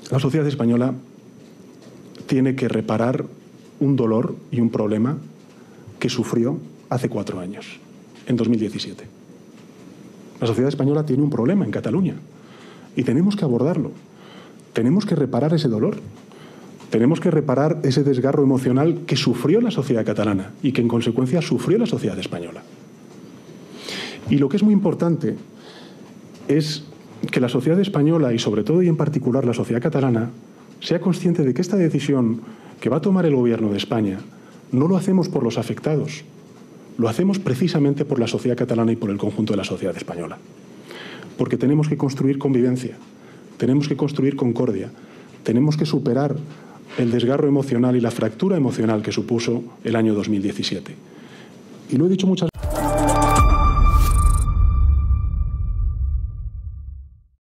La sociedad española tiene que reparar un dolor y un problema que sufrió hace 4 años, en 2017. La sociedad española tiene un problema en Cataluña y tenemos que abordarlo. Tenemos que reparar ese dolor. Tenemos que reparar ese desgarro emocional que sufrió la sociedad catalana y que en consecuencia sufrió la sociedad española. Y lo que es muy importante es que la sociedad española y sobre todo y en particular la sociedad catalana sea consciente de que esta decisión que va a tomar el Gobierno de España no lo hacemos por los afectados, lo hacemos precisamente por la sociedad catalana y por el conjunto de la sociedad española. Porque tenemos que construir convivencia, tenemos que construir concordia, tenemos que superar el desgarro emocional y la fractura emocional que supuso el año 2017. Y lo he dicho muchas veces.